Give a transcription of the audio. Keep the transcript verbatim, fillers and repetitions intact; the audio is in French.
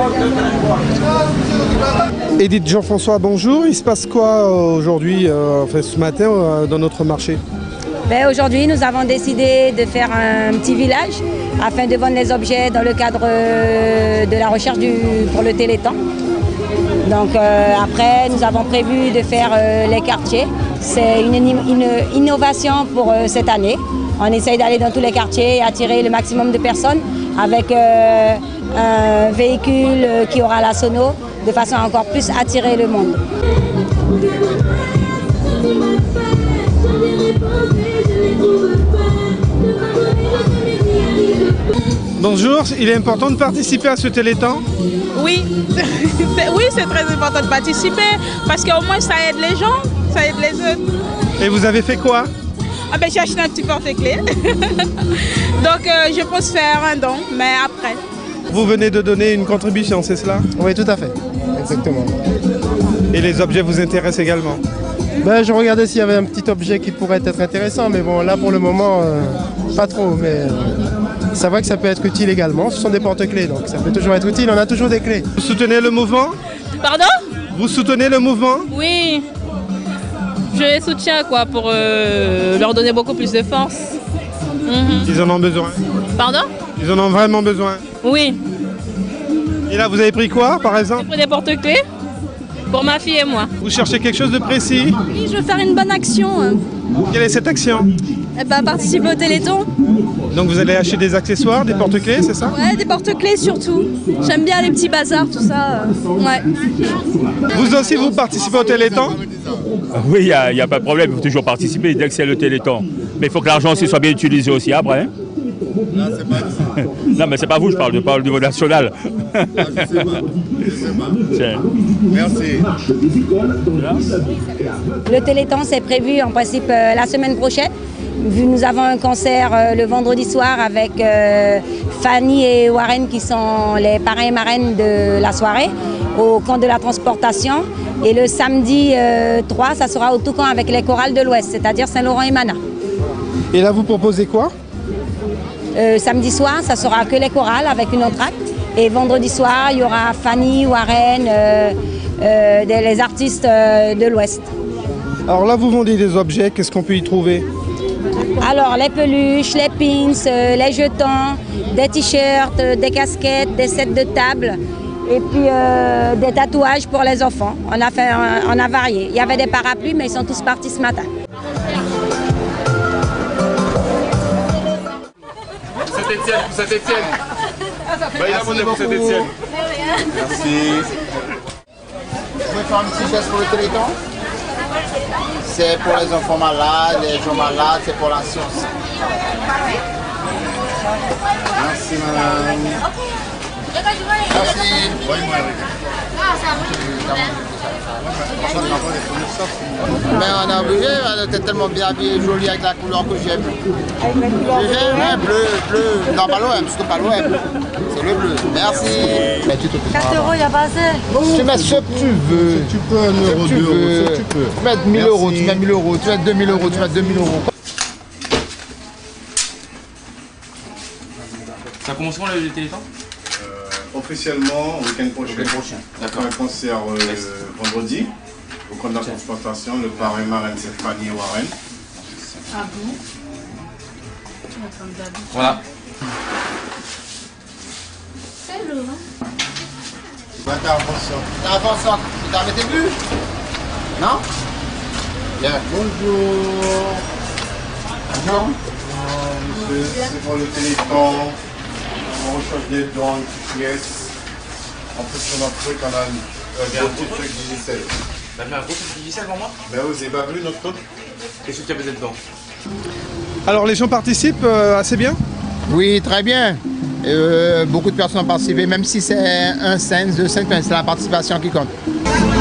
Edith Jean-François, bonjour. Il se passe quoi aujourd'hui, euh, enfin, ce matin, euh, dans notre marché? Ben, aujourd'hui, nous avons décidé de faire un petit village afin de vendre les objets dans le cadre de la recherche du, pour le Téléthon. Donc euh, après, nous avons prévu de faire euh, les quartiers. C'est une, une innovation pour euh, cette année. On essaye d'aller dans tous les quartiers et attirer le maximum de personnes avec euh, un véhicule qui aura la sono, de façon à encore plus attirer le monde. Bonjour, il est important de participer à ce Téléthon? Oui, oui, c'est très important de participer parce qu'au moins ça aide les gens, ça aide les autres. Et vous avez fait quoi? Ah ben, j'ai acheté un petit porte-clés. Donc euh, je pense faire un don, mais après. Vous venez de donner une contribution, c'est cela? Oui, tout à fait, exactement. Et les objets vous intéressent également? Ben, je regardais s'il y avait un petit objet qui pourrait être intéressant, mais bon, là pour le moment, euh, pas trop. Mais euh, c'est vrai que ça peut être utile également. Ce sont des porte-clés, donc ça peut toujours être utile. On a toujours des clés. Vous soutenez le mouvement? Pardon? Vous soutenez le mouvement? Oui, je les soutiens quoi, pour euh, leur donner beaucoup plus de force. Mm-hmm. Ils en ont besoin. Pardon? Ils en ont vraiment besoin. Oui. Et là, vous avez pris quoi, par exemple? J'ai pris des porte-clés pour ma fille et moi. Vous cherchez quelque chose de précis? Oui, je veux faire une bonne action. Quelle est cette action? Eh ben, participer au Téléthon. Donc vous allez acheter des accessoires, des porte-clés, c'est ça? Ouais, des porte-clés surtout. J'aime bien les petits bazars, tout ça. Ouais. Vous aussi, vous participez au Téléthon? Oui, il n'y a, a pas de problème, il faut toujours participer dès que c'est le Téléthon. Mais il faut que l'argent aussi soit bien utilisé aussi après. Hein. Non, c'est pas ça. Non, mais c'est pas vous, je parle, je parle au niveau national. Ah, je sais pas. Je sais pas. Merci. Le Téléthon, c'est prévu en principe euh, la semaine prochaine. Vu nous avons un concert euh, le vendredi soir avec euh, Fanny et Warren qui sont les parrains et marraines de la soirée au camp de la transportation. Et le samedi euh, trois, ça sera au Toucan avec les chorales de l'Ouest, c'est-à-dire Saint-Laurent et Mana. Et là, vous proposez quoi? Euh, samedi soir, ça sera que les chorales avec une entracte. Et vendredi soir, il y aura Fanny, Warren, euh, euh, des, les artistes euh, de l'Ouest. Alors là, vous vendez des objets, qu'est-ce qu'on peut y trouver? Alors, les peluches, les pins, euh, les jetons, des t-shirts, euh, des casquettes, des sets de table et puis euh, des tatouages pour les enfants. On a, fait, on, on a varié. Il y avait des parapluies, mais ils sont tous partis ce matin. Saint-Étienne, pour Saint-Étienne. Bah, il a monté pour Saint-Étienne. Merci. Vous pouvez faire un petit geste pour le Téléthon? C'est pour les enfants malades, les gens malades, c'est pour la science. Merci madame. Merci. Mais on a obligé, elle était tellement bien habillée, jolie avec la couleur que j'aime. J'ai bleu, bleu, non pas l'O M, surtout pas l'O M. C'est le bleu, merci. quatre euros, il n'y a pas assez. Tu mets ce que tu veux. Tu peux un euro, deux euros, ce que tu peux. Tu mets mille euros, tu mets mille euros, tu mets deux mille euros, tu mets deux mille euros. Ça commence quand le Téléthon? euh, Officiellement, au week-end prochain. Le prochain. D'accord. Un concert euh, vendredi, au camp de la transplantation. Le parrain marraine, c'est Fanny et Warren. Ah bon? Voilà. C'est lourd, hein? Intervention. Intervention. Tu t'en mettais plus? Non? Bien. Bonjour. Bonjour. Monsieur, c'est pour le Téléthon. On recherche des dons, une petite pièce. En plus, sur notre truc, on a un gros petit truc Digicel. T'as mis un gros truc Digicel pour moi? Ben, vous avez pas vu notre truc? Qu'est-ce que tu as besoin dedans? Alors les gens participent euh, assez bien? Oui, très bien. Euh, beaucoup de personnes ont participé, même si c'est un cent, deux cents, c'est la participation qui compte.